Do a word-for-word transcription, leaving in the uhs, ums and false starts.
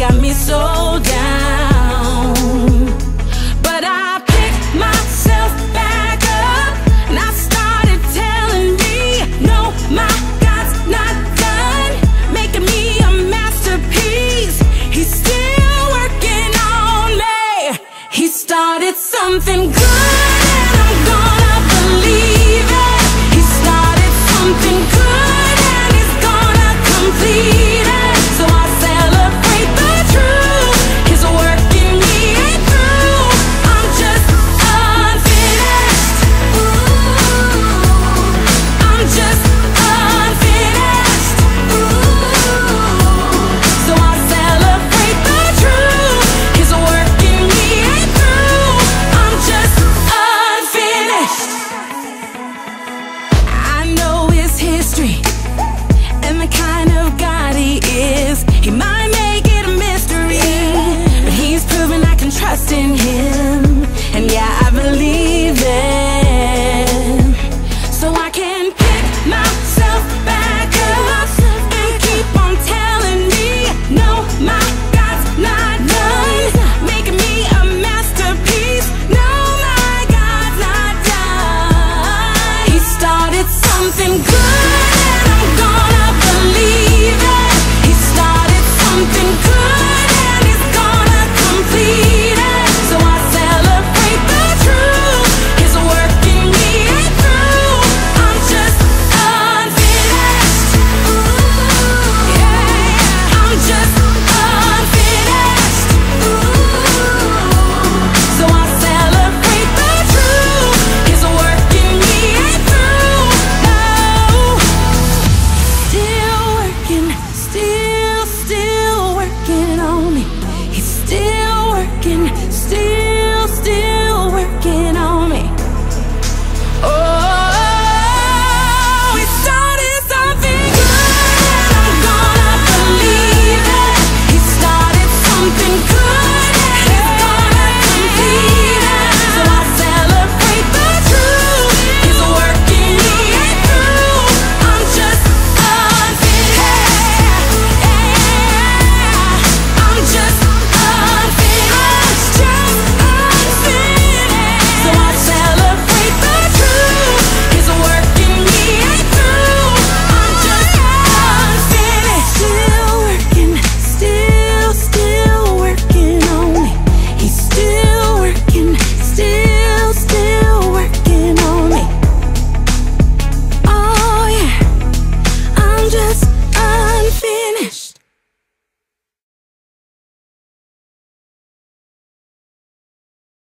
got me so down. But I picked myself back up, and I started telling me, no, my God's not done making me a masterpiece. He's still working on me. He started something good, and I'm gonna believe it. He started something good, and he's gonna complete it. So I celebrate the truth. His work in me ain't through. I'm just unfinished. Ooh, I'm just unfinished. Ooh, so I celebrate the truth. His work in me ain't through. I'm just unfinished. I know his history and the kind of God he is. He might